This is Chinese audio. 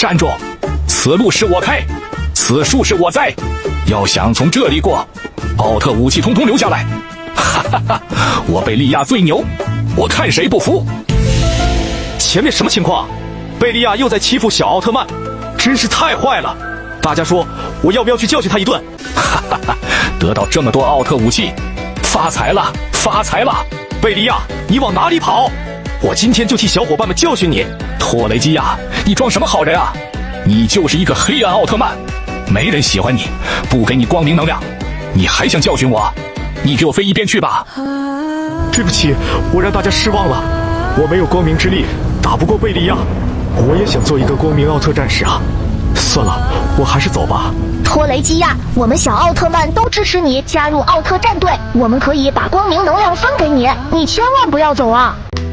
站住！此路是我开，此树是我栽。要想从这里过，奥特武器通通留下来！哈哈哈！我贝利亚最牛，我看谁不服！ 前面什么情况？贝利亚又在欺负小奥特曼，真是太坏了！大家说，我要不要去教训他一顿？ 哈哈哈！得到这么多奥特武器，发财了，发财了！ 贝利亚，你往哪里跑？我今天就替小伙伴们教训你！ 托雷基亚，你装什么好人啊？你就是一个黑暗奥特曼，没人喜欢你，不给你光明能量，你还想教训我？你给我飞一边去吧！ 对不起，我让大家失望了，我没有光明之力，打不过贝利亚。我也想做一个光明奥特战士啊！算了，我还是走吧。 托雷基亚，我们小奥特曼都支持你加入奥特战队，我们可以把光明能量分给你，你千万不要走啊！